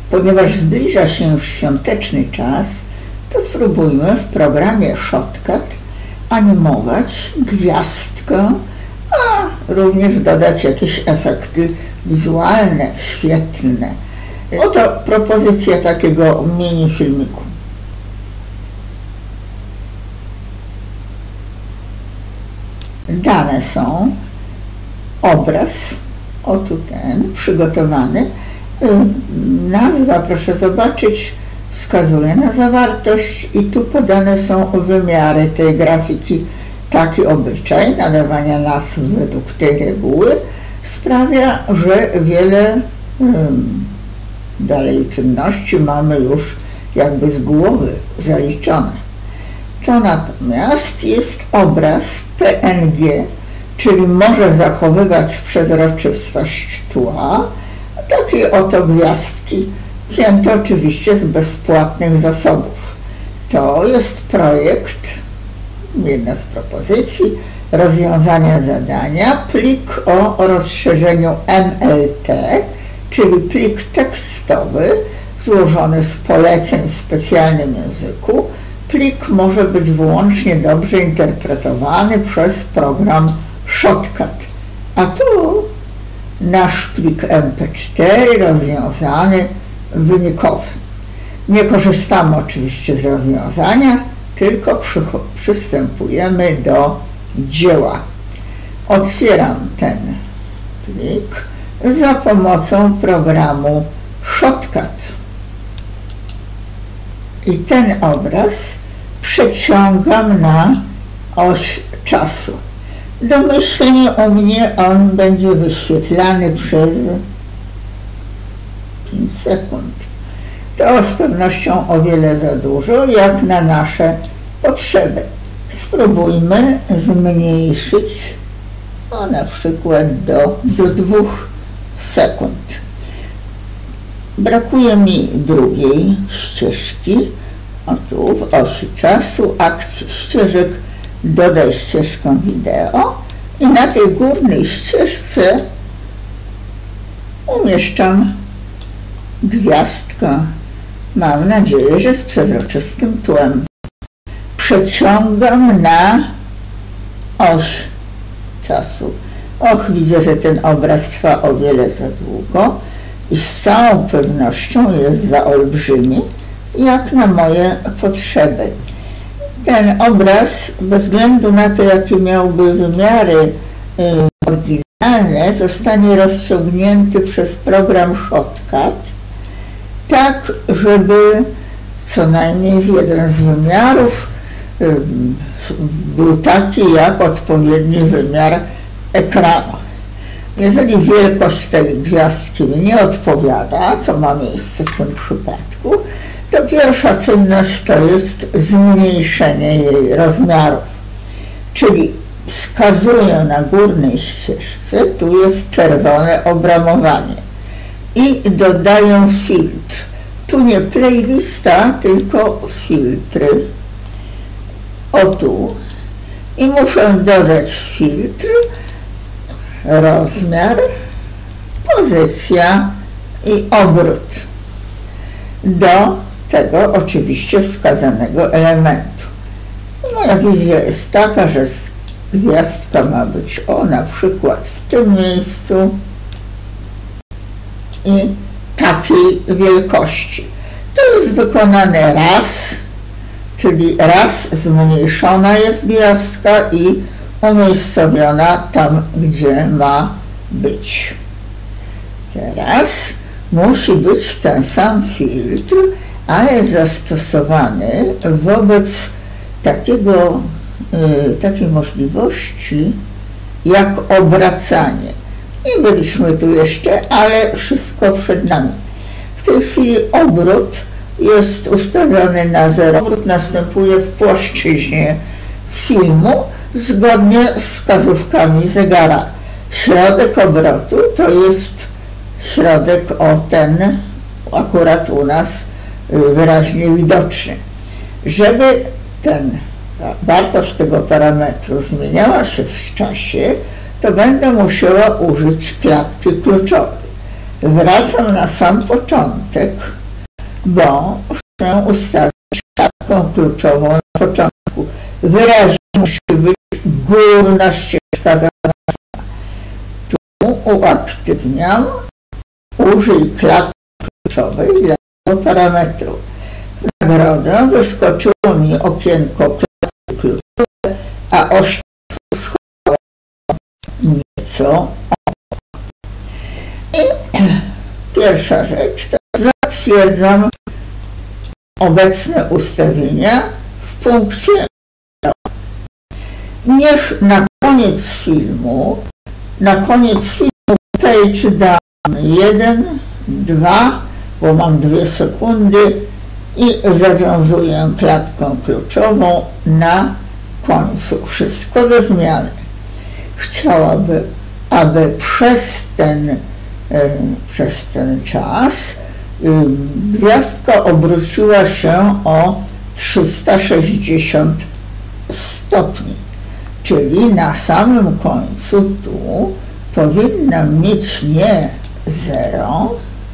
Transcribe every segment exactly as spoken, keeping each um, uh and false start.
Ponieważ zbliża się już świąteczny czas, to spróbujmy w programie Shotcut animować gwiazdkę, a również dodać jakieś efekty wizualne, świetlne. Oto propozycja takiego mini filmiku. Dane są obraz, o tu ten, przygotowany. Nazwa, proszę zobaczyć, wskazuje na zawartość i tu podane są wymiary tej grafiki. Taki obyczaj nadawania nazw według tej reguły sprawia, że wiele um, dalej czynności mamy już jakby z głowy zaliczone. To natomiast jest obraz P N G, czyli może zachowywać przezroczystość tła. Takie oto gwiazdki, wzięte oczywiście z bezpłatnych zasobów. To jest projekt, jedna z propozycji rozwiązania zadania, plik o rozszerzeniu M L T, czyli plik tekstowy złożony z poleceń w specjalnym języku. Plik może być wyłącznie dobrze interpretowany przez program Shotcut, a tu nasz plik M P cztery rozwiązany wynikowy. Nie korzystamy oczywiście z rozwiązania, tylko przystępujemy do dzieła. Otwieram ten plik za pomocą programu Shotcut i ten obraz przeciągam na oś czasu. Domyślnie u mnie on będzie wyświetlany przez pięć sekund. To z pewnością o wiele za dużo, jak na nasze potrzeby. Spróbujmy zmniejszyć o na przykład do, do dwóch sekund. Brakuje mi drugiej ścieżki. O tu w osi czasu, akcji ścieżek, dodaj ścieżkę wideo i na tej górnej ścieżce umieszczam gwiazdkę. Mam nadzieję, że z przezroczystym tłem. Przeciągam na oś czasu. Och, widzę, że ten obraz trwa o wiele za długo i z całą pewnością jest za olbrzymi, jak na moje potrzeby. Ten obraz, bez względu na to, jakie miałby wymiary yy, oryginalne, zostanie rozciągnięty przez program Shotcut, tak, żeby co najmniej z jeden z wymiarów yy, był taki, jak odpowiedni wymiar ekranu. Jeżeli wielkość tej gwiazdki mi nie odpowiada, co ma miejsce w tym przypadku, to pierwsza czynność to jest zmniejszenie jej rozmiarów. Czyli wskazuję na górnej ścieżce, tu jest czerwone obramowanie i dodaję filtr. Tu nie playlista, tylko filtry. O tu. I muszę dodać filtr, rozmiar, pozycja i obrót do tego oczywiście wskazanego elementu. Moja wizja jest taka, że gwiazdka ma być o na przykład w tym miejscu i takiej wielkości. To jest wykonane raz, czyli raz zmniejszona jest gwiazdka i umiejscowiona tam, gdzie ma być. Teraz musi być ten sam filtr, ale zastosowany wobec takiego, y, takiej możliwości jak obracanie. Nie byliśmy tu jeszcze, ale wszystko przed nami. W tej chwili obrót jest ustawiony na zero. Obrót następuje w płaszczyźnie filmu zgodnie z wskazówkami zegara. Środek obrotu to jest środek o ten, akurat u nas wyraźnie widoczny. Żeby ten, wartość tego parametru zmieniała się w czasie, to będę musiała użyć klatki kluczowej. Wracam na sam początek, bo chcę ustawić klatkę kluczową na początku. Wyraźnie musi być górna ścieżka zaznaczona. Tu uaktywniam, użyj klatki kluczowej dla tego parametru. W nagrodę wyskoczyło mi okienko klatki kluczowej, a oś schowała nieco. I pierwsza rzecz to zatwierdzam obecne ustawienia w punkcie. Niech na koniec filmu, na koniec filmu page dam jeden, dwa, bo mam dwie sekundy i zawiązuję klatkę kluczową na końcu. Wszystko do zmiany. Chciałabym, aby przez ten, y, przez ten czas y, gwiazdka obróciła się o trzysta sześćdziesiąt stopni, czyli na samym końcu tu powinna mieć nie zero,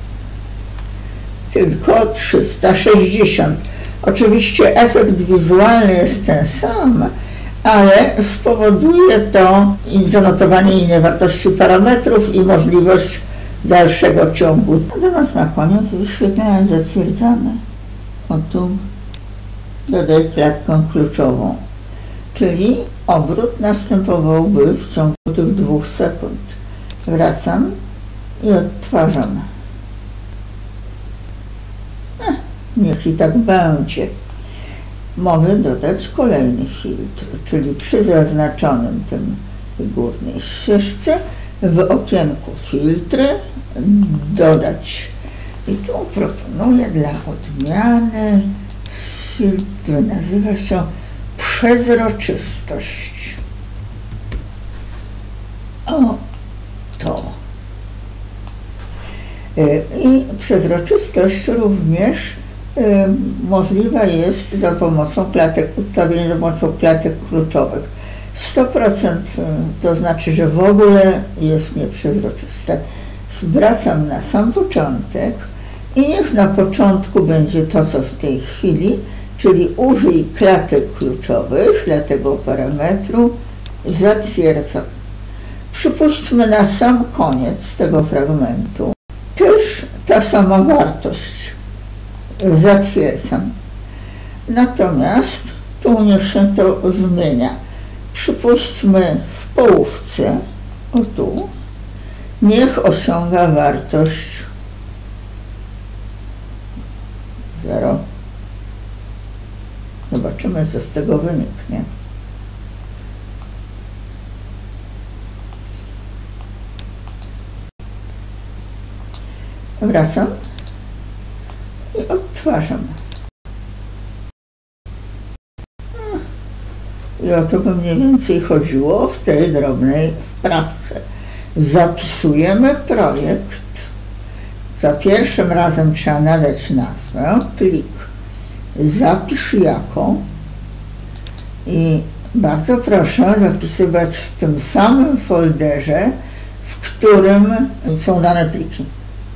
tylko trzysta sześćdziesiąt. Oczywiście efekt wizualny jest ten sam, ale spowoduje to zanotowanie innej wartości parametrów i możliwość dalszego ciągu. Natomiast na koniec wyświetlenia zatwierdzamy. O tu dodaj klatkę kluczową, czyli obrót następowałby w ciągu tych dwóch sekund. Wracam i odtwarzam. Ech, niech i tak będzie. Mogę dodać kolejny filtr, czyli przy zaznaczonym tym górnej ścieżce w okienku filtry dodać. I tu proponuję dla odmiany filtr, nazywa się przezroczystość. O, to. I przezroczystość również y, możliwa jest za pomocą klatek, ustawienia za pomocą klatek kluczowych. sto procent to znaczy, że w ogóle jest nieprzezroczyste. Wracam na sam początek i niech na początku będzie to, co w tej chwili, czyli użyj klatek kluczowych dla tego parametru, zatwierdzam. Przypuśćmy na sam koniec tego fragmentu też ta sama wartość, zatwierdzam. Natomiast tu niech się to zmienia. Przypuśćmy w połówce, o tu, niech osiąga wartość zero. Zobaczymy, co z tego wyniknie. Wracam i odtwarzam. I o to by mniej więcej chodziło w tej drobnej wprawce. Zapisujemy projekt. Za pierwszym razem trzeba nadać nazwę, plik, zapisz jako i bardzo proszę zapisywać w tym samym folderze, w którym są dane pliki.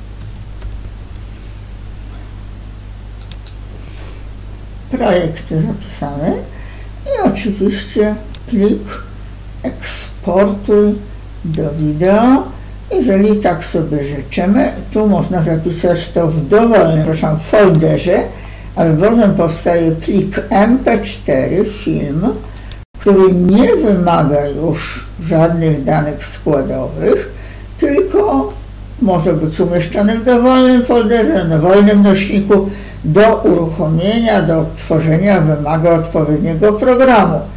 Projekt zapisany i oczywiście plik eksportuj do wideo. Jeżeli tak sobie życzymy, tu można zapisać to w dowolnym, proszę, folderze, albowiem powstaje plik M P cztery, film, który nie wymaga już żadnych danych składowych, tylko może być umieszczony w dowolnym folderze, na wolnym nośniku. Do uruchomienia, do odtworzenia wymaga odpowiedniego programu.